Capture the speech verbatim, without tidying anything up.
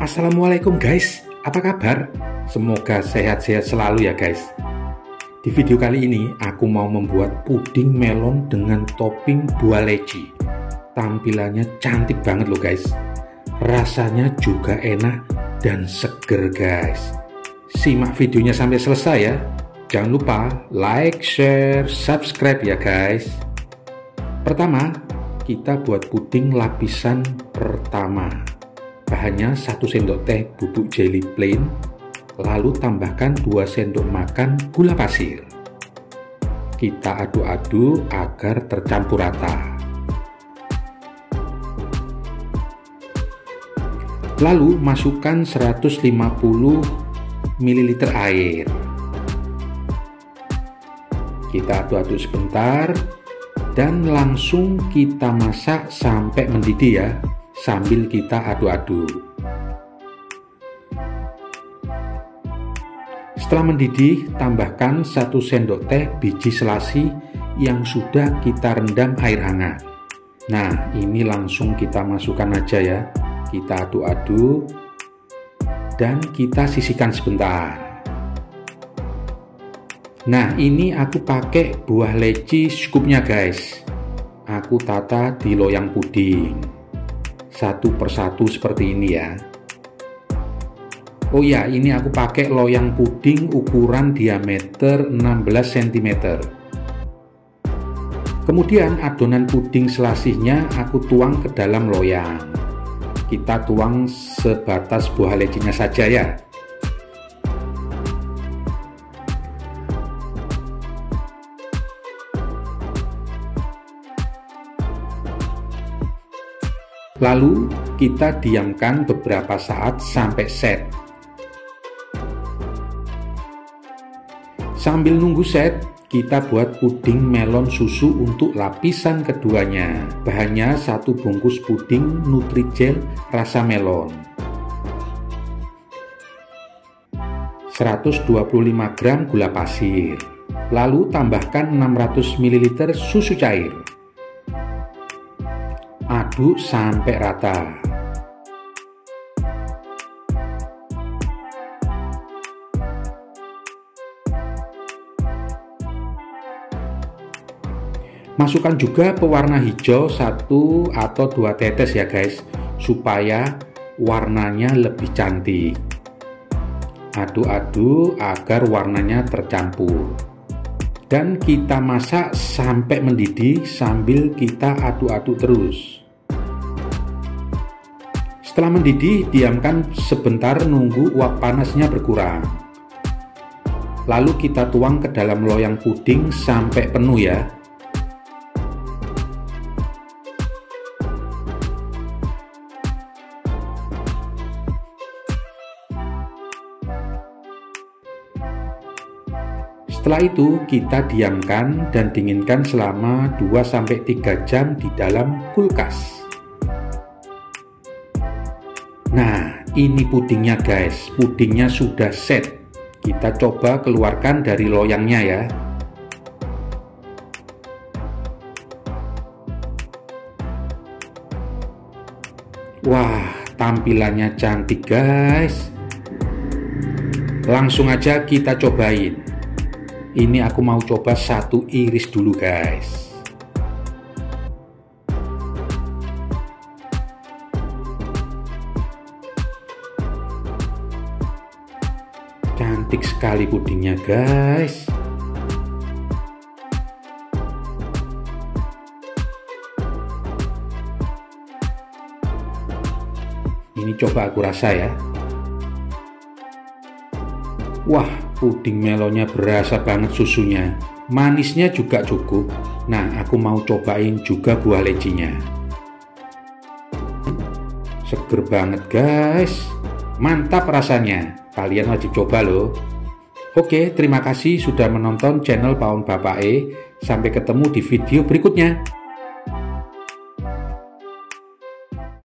Assalamualaikum guys, apa kabar? Semoga sehat-sehat selalu ya guys. Di video kali ini aku mau membuat puding melon dengan topping buah leci. Tampilannya cantik banget loh guys. Rasanya juga enak dan seger guys. Simak videonya sampai selesai ya. Jangan lupa like, share, subscribe ya guys. Pertama, kita buat puding lapisan pertama. Bahannya satu sendok teh bubuk jelly plain, lalu tambahkan dua sendok makan gula pasir. Kita aduk-aduk agar tercampur rata. Lalu masukkan seratus lima puluh mililiter air. Kita aduk-aduk sebentar dan langsung kita masak sampai mendidih ya, sambil kita aduk-aduk. Setelah mendidih, tambahkan satu sendok teh biji selasi yang sudah kita rendam air hangat. Nah, ini langsung kita masukkan aja ya. Kita aduk-aduk dan kita sisihkan sebentar. Nah, ini aku pakai buah leci scoopnya guys. Aku tata di loyang puding satu persatu seperti ini ya. Oh ya, ini aku pakai loyang puding ukuran diameter enam belas sentimeter. Kemudian adonan puding selasihnya aku tuang ke dalam loyang. Kita tuang sebatas buah lecinya saja ya. Lalu kita diamkan beberapa saat sampai set. Sambil nunggu set, kita buat puding melon susu untuk lapisan keduanya. Bahannya satu bungkus puding Nutrijel rasa melon, seratus dua puluh lima gram gula pasir, lalu tambahkan enam ratus mililiter susu cair. Aduk sampai rata. Masukkan juga pewarna hijau satu atau dua tetes ya guys, supaya warnanya lebih cantik. Aduk-aduk agar warnanya tercampur. Dan kita masak sampai mendidih sambil kita aduk-aduk terus. Setelah mendidih, diamkan sebentar nunggu uap panasnya berkurang. Lalu kita tuang ke dalam loyang puding sampai penuh ya. Setelah itu kita diamkan dan dinginkan selama dua sampai tiga jam di dalam kulkas. Nah, ini pudingnya guys. Pudingnya sudah set. Kita coba keluarkan dari loyangnya ya. Wah, tampilannya cantik guys. Langsung aja kita cobain. Ini aku mau coba satu iris dulu guys. Cantik sekali pudingnya guys. Ini coba aku rasa ya. Wah, puding melonnya berasa banget susunya. Manisnya juga cukup. Nah, aku mau cobain juga buah lecinya. Seger banget guys. Mantap rasanya. Kalian wajib coba loh. Oke, terima kasih sudah menonton channel Paon Bapak E. Sampai ketemu di video berikutnya.